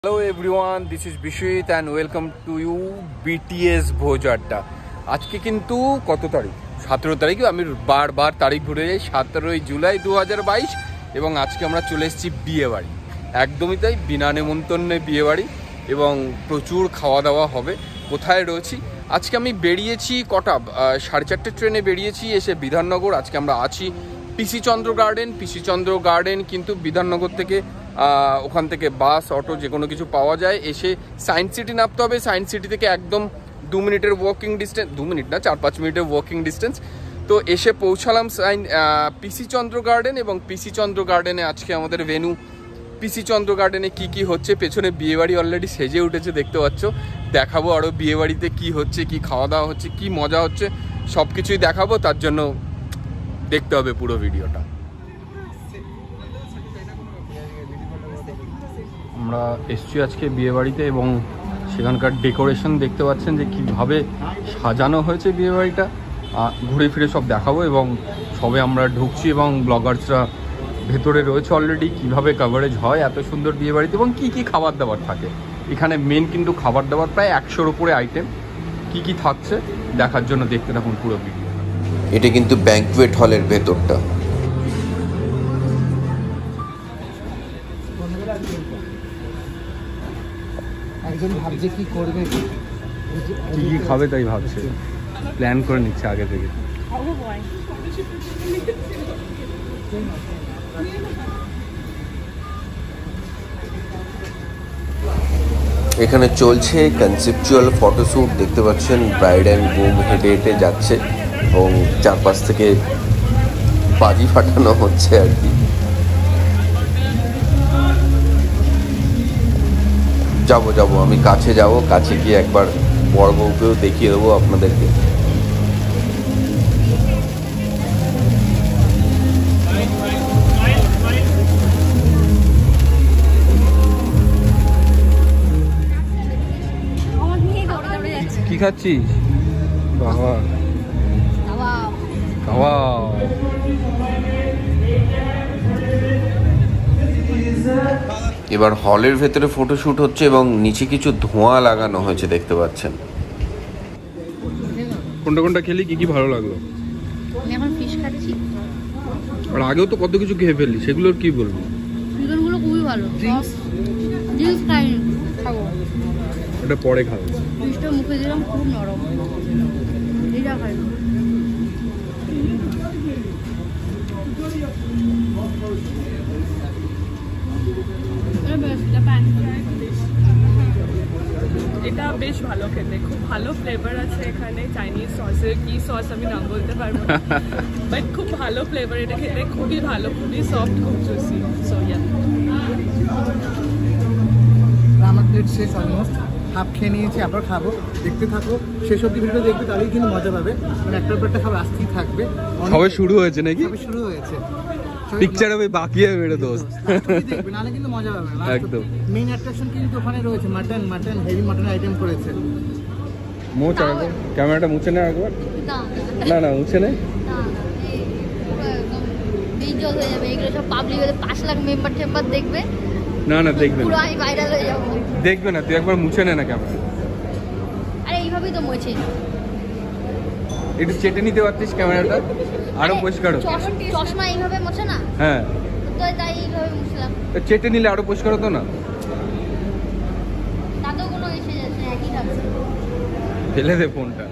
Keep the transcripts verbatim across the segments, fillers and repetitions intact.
Hello everyone, this is Bishwit and welcome to you B T S ভোজ আড্ডা। আজকে কিন্তু কত তারিখ? সতেরো তারিখ। আমি বারবার তারিখ ভুলে যাই। সতেরোই জুলাই দু হাজার বাইশ এবং আজকে আমরা চলে এসেছি বিয়ে বাড়ি। একদমই তাই, বিনা নেমন্তন্নে বিয়ে বাড়ি এবং প্রচুর খাওয়া দাওয়া হবে। কোথায় রয়েছি? আজকে আমি বেরিয়েছি কটা সাড়ে চারটে ট্রেনে বেরিয়েছি এসে বিধাননগর। আজকে আমরা আছি পিসি চন্দ্র গার্ডেন। পিসি চন্দ্র গার্ডেন কিন্তু বিধাননগর থেকে ওখান থেকে বাস অটো যে কোনো কিছু পাওয়া যায়। এসে সায়েন্স সিটি নামতে হবে। সায়েন্স সিটি থেকে একদম দু মিনিটের ওয়াকিং ডিস্টেন্স, দু মিনিট না চার পাঁচ মিনিটের ওয়াকিং ডিস্টেন্স। তো এসে পৌঁছালাম সাইন পিসি চন্দ্র গার্ডেন এবং পিসি চন্দ্র গার্ডেনে আজকে আমাদের ভেনু। পিসি চন্দ্র গার্ডেনে কী কী হচ্ছে, পেছনে বিয়েবাড়ি অলরেডি সেজে উঠেছে দেখতে পাচ্ছ। দেখাবো আরও বিয়েবাড়িতে কী হচ্ছে, কী খাওয়া দাওয়া হচ্ছে, কী মজা হচ্ছে, সব কিছুই দেখাবো। তার জন্য দেখতে হবে পুরো ভিডিওটা। আমরা এসছি আজকে বিয়েবাড়িতে এবং সেখানকার ডেকোরেশন দেখতে পাচ্ছেন যে কীভাবে সাজানো হয়েছে বিয়েবাড়িটা। ঘুরে ফিরে সব দেখাবো এবং সবে আমরা ঢুকছি এবং ব্লগার্সরা ভেতরে রয়েছে অলরেডি। কীভাবে কভারেজ হয় এত সুন্দর বিয়েবাড়িতে এবং কী কী খাবার দাবার থাকে এখানে। মেন কিন্তু খাবার দাবার প্রায় একশোর উপরে আইটেম। কি কি থাকছে দেখার জন্য দেখতে থাকুন পুরো ভিডিও। এটা কিন্তু ব্যাংকুয়েট হলের ভেতরটা। একজন ভাবছে কি করবে, কি কি খাবে তাই ভাবছে, প্ল্যান করে নিচ্ছে আগে থেকে। এখানে চলছে কনসেপচুয়াল ফটোশ্যুট। দেখতে পাচ্ছেন ব্রাইড অ্যান্ড গ্রুম হেঁটে হেঁটে যাচ্ছে এবং চারপাশ থেকে বাজি ফাটানো হচ্ছে আর কি। যাবো যাবো আমি কাছে যাব, কাছে গিয়ে একবার বড় বউকেও দেখিয়ে দেবো আপনাদেরকে। কি খাচ্ছিস বাবা? খাওয়া এবার হলের ভেতরে ফটোশ্যুট হচ্ছে এবং নিচে কিছু ধোঁয়া লাগানো হয়েছে দেখতে পাচ্ছেন। কোনটা কোনটা খেলি, কি কি ভালো লাগলো? আমি এখন ফিশ খাচ্ছি। আর আগেও তো কত কিছু খেয়ে ফেললি, সেগুলোর কি বলবো? চিকেনগুলো খুবই ভালো। জিনিস খাইনি, খাবো। ওটা পরে খাবো। ফিশটা মুখে দিলাম, খুব নরম। এটা খাই। এটা বেশ ভালো খেতে, খুব ভালো ফ্লেভার আছে এখানে। চাইনিজ সসের কি সস আমি নাম বলতে পারবো না, বাট খুব ভালো ফ্লেভার। এটা খেতে খুবই ভালো, খুবই সফট, খুব জুসি। সো ইয়া, আমার প্লেট শেষ, অলমোস্ট হাফ খেয়ে নিয়েছি, আবার খাবো। দেখতে থাকো, শেষ অব্দি ভিডিও দেখবে, তাহলেই কিন্তু মজা পাবে। মানে একটার পর একটা খাবার আসতেই থাকবে। সবে শুরু হয়েছে নাকি? সবে শুরু হয়েছে, পিকচার হবে বাকি হবে রে দোস্ত। দেখবে নাহলে কিন্তু মজা পাবে না। একদম মেইন অ্যাট্রাকশন কিন্তু ওখানে রয়েছে mutton. Mutton heavy mutton item করেছে। মোচ আগে ক্যামেরাটা মুছে নে একবার। না না মুছে নে। বিজল হয়ে যাবে এগুলো সব। পাবলিক হলে পাঁচ লাখ মেম্বার টেম্বার দেখবে। না না দেখবে পুরো না, আমি ভাইরাল হয়ে যাবো। দেখবে না, তুই একবার মুছে নে না ক্যামেরা। আরে এইভাবেই তো মোছে। একটু চেটে নিতে পারতিস ক্যামেরাটা, আরো পরিষ্কার হতো। চশমা এইভাবে মোছে না? হ্যাঁ, তো তাই এইভাবে মুছলাম। চেটে নিলে আরো পরিষ্কার হতো না? তাতেও কোনো এসে যাচ্ছে, একই থাকছে। ফেলে দে ফোনটা।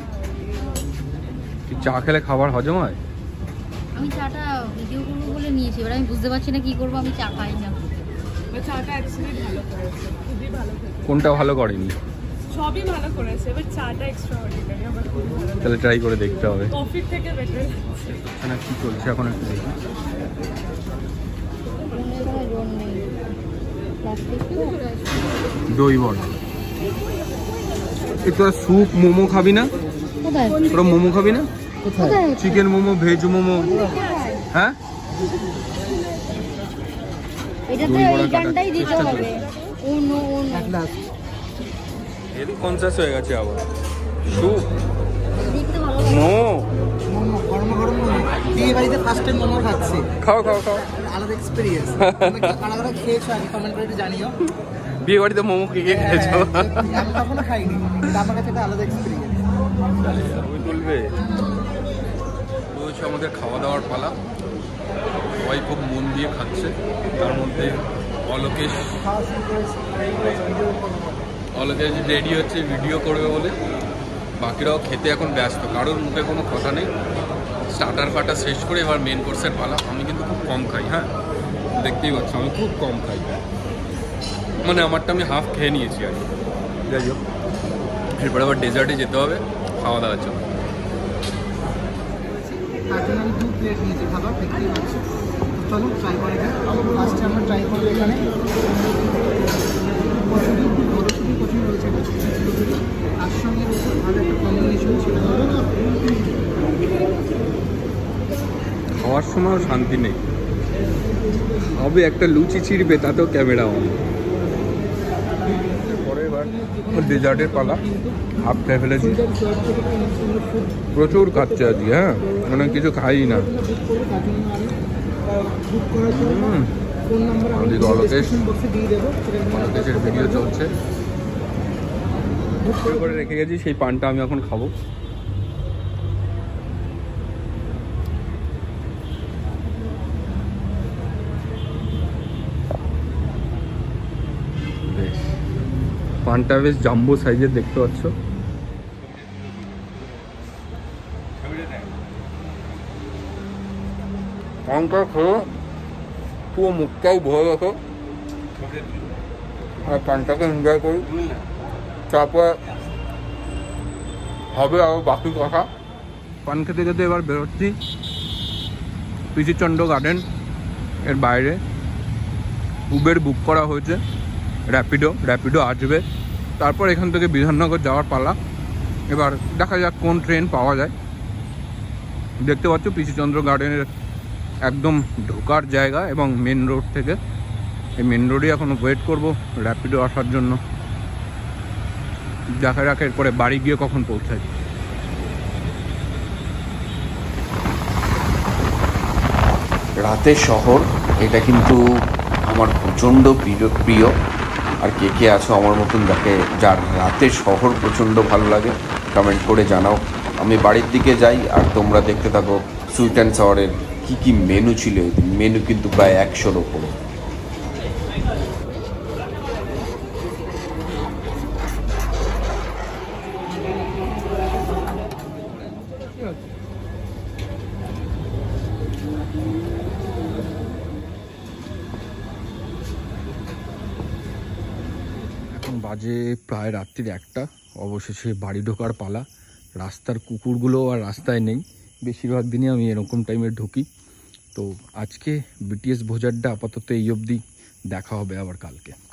চা খেলে খাবার হজম হয়? আমি চাটা ভিডিও করবো বলে নিয়েছি, এবার আমি বুঝতে পারছি না কি করবো। আমি চা খাই না। চাটা অ্যাকচুয়ালি ভালো করেছে, খুবই ভালো করেছে। কোনটা ভালো করেনি? সবই ভালো করেছে, বাট চাটা এক্সট্রা অর্ডিনারি, আমার খুব ভালো লাগে। তাহলে ট্রাই করে দেখতে হবে। কফির থেকে বেটার লাগছে। না কি চলছে এখন একটু দেখি। দই বড়া, তোরা স্যুপ মোমো খাবি না? তোরা মোমো খাবি না? Chicken momo, veg momo. হ্যাঁ, এটাতে এই গানটাই দিতে হবে। ও নো ও নো, এর কনসাস হয়ে গেছে আবার। স্যুপ দেখতে ভালো মোমো, মোমো গরম গরম বিয়ে বাড়িতে ফার্স্ট টাইম মোমো খাচ্ছি। খাও খাও খাও, আলাদা এক্সপেরিয়েন্স। কারা কারা খেয়েছো আগে কমেন্ট করে জানিও। বিয়ে বাড়িতে মোমো কে কে খেয়েছো? আমি কখনো খাইনি, এটা আমার কাছে একটা আলাদা এক্সপিরিয়েন্স। ওই তুলবে রয়েছে আমাদের খাওয়া দাওয়ার পালা। সবাই খুব মন দিয়ে খাচ্ছে, তার মধ্যে অলোকেশ অলোকেশ রেডি হচ্ছে ভিডিও করবে বলে। বাকিরাও খেতে এখন ব্যস্ত, কারোর মুখে কোনো কথা নেই। স্টার্টার ফাটা শেষ করে এবার মেন কোর্সের পালা। আমি কিন্তু খুব কম খাই, হ্যাঁ দেখতেই পাচ্ছ আমি খুব কম খাই, মানে আমারটা আমি হাফ খেয়ে নিয়েছি আর কি। যাই হোক, এরপরে আবার ডেজার্টে যেতে হবে খাওয়া দাওয়ার জন্য। তার জন্য আমি দু প্লেট নিয়েছি খাবার, দেখতেই পাচ্ছি। চলো ট্রাই করে যাই। ফার্স্টে আমরা ট্রাই করবো এখানে কচুরি, কচুরি কচুরি রয়েছে, তার সঙ্গে রয়েছে ভালো একটা কম্বিনেশন, সেটা হলো খাওয়ার সময়ও শান্তি নেই, হবে একটা লুচি ছিঁড়বে তাতেও ক্যামেরা অন। পরে এবার ডেজার্টের পালা, হাফ খেয়ে ফেলেছি। প্রচুর খাচ্ছে আজকে, হ্যাঁ মানে কিছু খাই না। ওদিকে অলোকেশ, অলোকেশের ভিডিও চলছে, করে রেখে গেছি। সেই পানটা আমি এখন খাবো। পানটা বেশ জাম্বো সাইজের দেখতে পাচ্ছ। পানটা খেয়ে পুরো মুখটাও ভরে রাখো আর পানটাকে এনজয় করি, তারপর হবে আরো বাকি কথা। পান খেতে খেতে এবার বেরোচ্ছি পিসিচন্দ্র গার্ডেন এর বাইরে। উবের বুক করা হয়েছে, র্যাপিডো র্যাপিডো আসবে, তারপর এখান থেকে বিধাননগর যাওয়ার পালা। এবার দেখা যাক কোন ট্রেন পাওয়া যায়। দেখতে পাচ্ছ পিসিচন্দ্র গার্ডেনের একদম ঢোকার জায়গা এবং মেন রোড থেকে, এই মেন রোডে এখন ওয়েট করব র্যাপিডো আসার জন্য। দেখা যাক এরপরে বাড়ি গিয়ে কখন পৌঁছাই। রাতের শহর এটা কিন্তু আমার প্রচণ্ড প্রিয় প্রিয় আর কে কে আছো আমার মতন যাকে যার রাতের শহর প্রচণ্ড ভালো লাগে কমেন্ট করে জানাও। আমি বাড়ির দিকে যাই আর তোমরা দেখতে থাকো সুইট অ্যান্ড সাওয়ারের কী কী মেনু ছিল। মেনু কিন্তু প্রায় একশোর ওপরে। এখন বাজে প্রায় রাত্রির একটা, অবশেষে বাড়ি ঢোকার পালা। রাস্তার কুকুরগুলো আর রাস্তায় নেই, বেশিরভাগ দিনই আমি এরকম টাইমে ঢুকি। তো আজকে বিটিএস ভোজ আড্ডা আপাতত এই অবধি, দেখা হবে আবার কালকে।